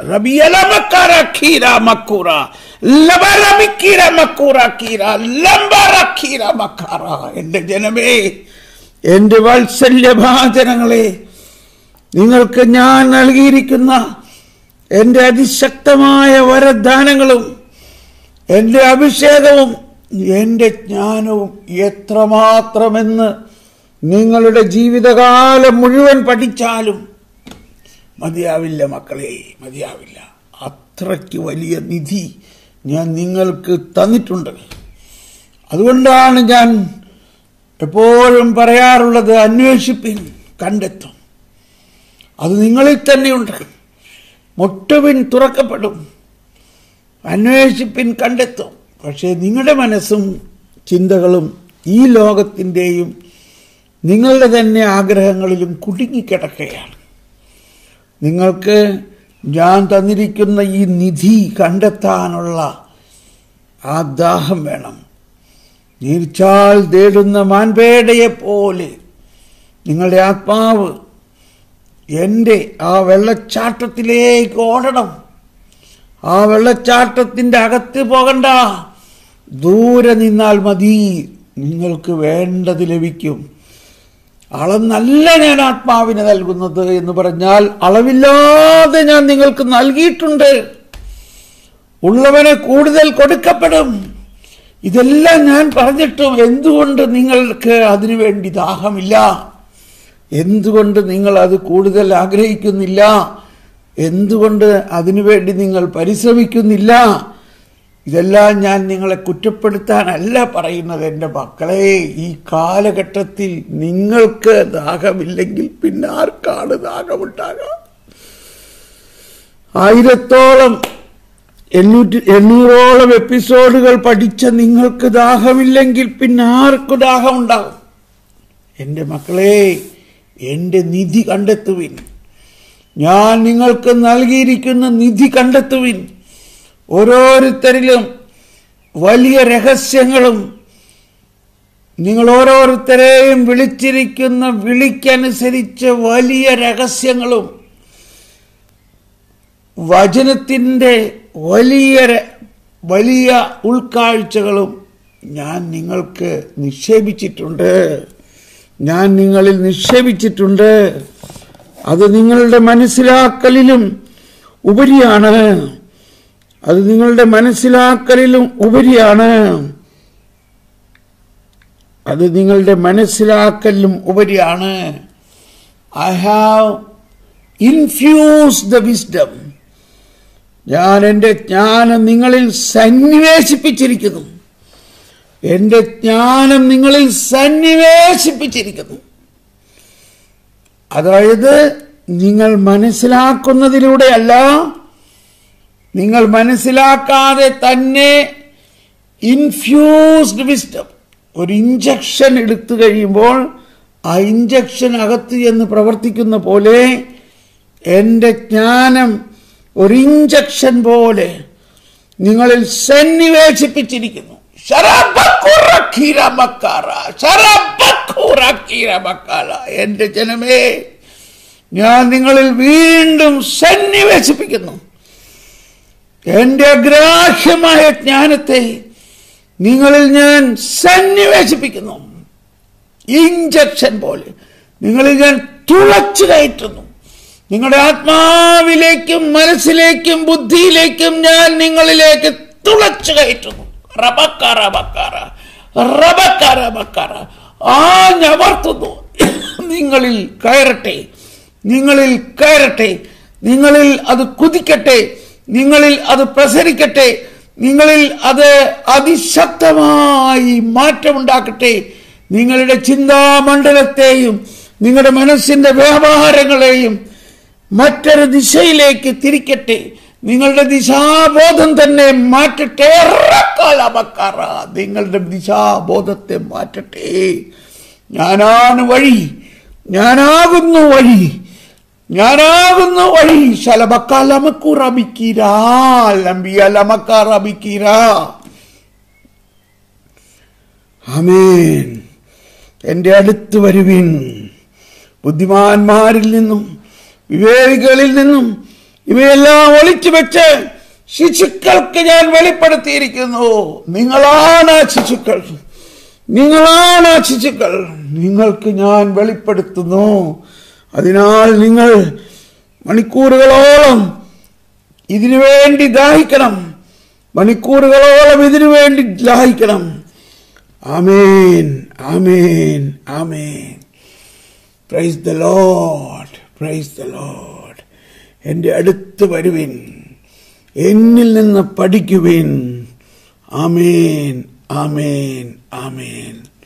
റബിയല മക്കാര ഖീര മക്കൂറ ലബറമിക്കീര മക്കൂറ ഖീര ലംബറ ഖീര മക്കാര. എന്റെ ജനമേ, എന്റെ വാത്സല്യഭാജനങ്ങളെ, നിങ്ങൾക്ക് ഞാൻ നൽകിയിരിക്കുന്ന എന്റെ അതിശക്തമായ വരദാനങ്ങളും എന്റെ അഭിഷേകവും എന്റെ ജ്ഞാനവും എത്രമാത്രമെന്ന് നിങ്ങളുടെ ജീവിതകാലം മുഴുവൻ പഠിച്ചാലും മതിയാവില്ല മക്കളെ, മതിയാവില്ല. അത്രയ്ക്ക് വലിയ നിധി ഞാൻ നിങ്ങൾക്ക് തന്നിട്ടുണ്ട്. അതുകൊണ്ടാണ് ഞാൻ എപ്പോഴും പറയാറുള്ളത്, അന്വേഷിപ്പിൻ കണ്ടെത്തും. അത് നിങ്ങളിൽ തന്നെയുണ്ട്. മുട്ടുവിൻ തുറക്കപ്പെടും, അന്വേഷിപ്പിൻ കണ്ടെത്തും. പക്ഷേ നിങ്ങളുടെ മനസ്സും ചിന്തകളും ഈ ലോകത്തിൻ്റെയും നിങ്ങളുടെ തന്നെ ആഗ്രഹങ്ങളിലും കുടുങ്ങിക്കിടക്കുകയാണ്. നിങ്ങൾക്ക് ഞാൻ തന്നിരിക്കുന്ന ഈ നിധി കണ്ടെത്താനുള്ള ആ ദാഹം വേണം. നീർച്ചാൽ തേടുന്ന മാൻപേടയെ പോലെ നിങ്ങളുടെ ആത്മാവ് എൻ്റെ ആ വെള്ളച്ചാട്ടത്തിലേക്ക് ഓടണം. ആ വെള്ളച്ചാട്ടത്തിൻ്റെ അകത്ത് പോകണ്ട, ദൂരെ നിന്നാൽ മതി, നിങ്ങൾക്ക് വേണ്ടത് ലഭിക്കും. അളന്നല്ല ഞാൻ ആത്മാവിനെ നൽകുന്നത് എന്ന് പറഞ്ഞാൽ അളവില്ലാതെ ഞാൻ നിങ്ങൾക്ക് നൽകിയിട്ടുണ്ട്. ഉള്ളവന് കൂടുതൽ കൊടുക്കപ്പെടും. ഇതെല്ലാം ഞാൻ പറഞ്ഞിട്ടും എന്തുകൊണ്ട് നിങ്ങൾക്ക് അതിനുവേണ്ടി ദാഹമില്ല? എന്തുകൊണ്ട് നിങ്ങൾ അത് കൂടുതൽ ആഗ്രഹിക്കുന്നില്ല? എന്തുകൊണ്ട് അതിനുവേണ്ടി നിങ്ങൾ പരിശ്രമിക്കുന്നില്ല? ഇതെല്ലാം ഞാൻ നിങ്ങളെ കുറ്റപ്പെടുത്താനല്ല പറയുന്നത്. എൻ്റെ മക്കളെ, ഈ കാലഘട്ടത്തിൽ നിങ്ങൾക്ക് ദാഹമില്ലെങ്കിൽ പിന്നെ ആർക്കാണ് ദാഹമുണ്ടാകുക? 800ഓളം എപ്പിസോഡുകൾ പഠിച്ച നിങ്ങൾക്ക് ദാഹമില്ലെങ്കിൽ പിന്നെ ആർക്ക് ദാഹമുണ്ടാകും? എൻ്റെ മക്കളെ, എൻ്റെ നിധി കണ്ടെത്തുവിൻ. ഞാൻ നിങ്ങൾക്ക് നൽകിയിരിക്കുന്ന നിധി കണ്ടെത്തുവിൻ. ഓരോരുത്തരിലും വലിയ രഹസ്യങ്ങളും നിങ്ങൾ ഓരോരുത്തരെയും വിളിച്ചിരിക്കുന്ന വിളിക്കനുസരിച്ച് വലിയ രഹസ്യങ്ങളും വചനത്തിൻ്റെ വലിയ ഉൾക്കാഴ്ചകളും ഞാൻ നിങ്ങൾക്ക് നിക്ഷേപിച്ചിട്ടുണ്ട്. ഞാൻ നിങ്ങളിൽ നിക്ഷേപിച്ചിട്ടുണ്ട്. അത് നിങ്ങളുടെ മനസ്സിലാക്കലിലും ഉപരിയാണ്. അത് നിങ്ങളുടെ മനസ്സിലാക്കലിലും ഉപരിയാണ്. അത് നിങ്ങളുടെ മനസ്സിലാക്കലിലും ഉപരിയാണ്. I have infused the wisdom. ഞാൻ എൻ്റെ ജ്ഞാനം നിങ്ങളിൽ സന്നിവേശിപ്പിച്ചിരിക്കുന്നു. എൻ്റെ ജ്ഞാനം നിങ്ങളിൽ സന്നിവേശിപ്പിച്ചിരിക്കുന്നു. അതായത് നിങ്ങൾ മനസ്സിലാക്കുന്നതിലൂടെയല്ല, നിങ്ങൾ മനസ്സിലാക്കാതെ തന്നെ ഇൻഫ്യൂസ്ഡ് വിസ്ഡം. ഒരു ഇഞ്ചക്ഷൻ എടുത്തു കഴിയുമ്പോൾ ആ ഇഞ്ചക്ഷൻ അകത്ത് എന്ന് പ്രവർത്തിക്കുന്ന പോലെ എൻ്റെ ജ്ഞാനം ഒരു ഇഞ്ചക്ഷൻ പോലെ നിങ്ങളിൽ സന്നിവേശിപ്പിച്ചിരിക്കുന്നു. എന്റെ ജനമേ, ഞാൻ നിങ്ങളിൽ വീണ്ടും സന്നിവേശിപ്പിക്കുന്നു. എന്റെ അഗ്രാഹ്യമായ ജ്ഞാനത്തെ നിങ്ങളിൽ ഞാൻ സന്നിവേശിപ്പിക്കുന്നു. ഇഞ്ചക്ഷൻ പോലെ നിങ്ങളിൽ ഞാൻ തുളച്ചു കയറ്റുന്നു. നിങ്ങളുടെ ആത്മാവിലേക്കും മനസ്സിലേക്കും ബുദ്ധിയിലേക്കും ഞാൻ നിങ്ങളിലേക്ക് തുളച്ചു കയറ്റുന്നു. ആഞ്ഞമർത്തുന്നു. നിങ്ങളിൽ കയറട്ടെ, നിങ്ങളിൽ കയറട്ടെ, നിങ്ങളിൽ അത് കുതിക്കട്ടെ, നിങ്ങളിൽ അത് പ്രസരിക്കട്ടെ, നിങ്ങളിൽ അത് അതിശക്തമായി മാറ്റമുണ്ടാക്കട്ടെ. നിങ്ങളുടെ ചിന്താമണ്ഡലത്തെയും നിങ്ങളുടെ മനസ്സിന്റെ വ്യാപാരങ്ങളെയും മറ്റൊരു ദിശയിലേക്ക് തിരിക്കട്ടെ. നിങ്ങളുടെ ദിശാബോധം തന്നെ മാറ്റട്ടെ. നിങ്ങളുടെ ദിശാബോധത്തെ മാറ്റട്ടെ. ഞാനാണ് വഴി, ഞാനാകുന്നു വഴി, ഞാനാകുന്നു വഴി. ആമേൻ. എന്റെ അടുത്ത് വരുവിൻ. ബുദ്ധിമാന്മാരിൽ നിന്നും വിവേകികളിൽ നിന്നും ഇവയെല്ലാം ഒളിച്ചു വെച്ച് ശിശുക്കൾക്ക് ഞാൻ വെളിപ്പെടുത്തിയിരിക്കുന്നു. നിങ്ങളാണ് ശിശുക്കൾ, നിങ്ങളാണ് ശിശുക്കൾ. നിങ്ങൾക്ക് ഞാൻ വെളിപ്പെടുത്തുന്നു. അതിനാൽ നിങ്ങൾ മണിക്കൂറുകളോളം ഇതിനു വേണ്ടി ദാഹിക്കണം, മണിക്കൂറുകളോളം ഇതിനു വേണ്ടി ദാഹിക്കണം. Amen, amen, amen. Praise the lord, praise the lord. എൻ്റെ അടുത്ത് വരുവിൻ, എന്നിൽ നിന്ന് പഠിക്കുവിൻ. ആമേൻ, ആമേൻ, ആമേൻ.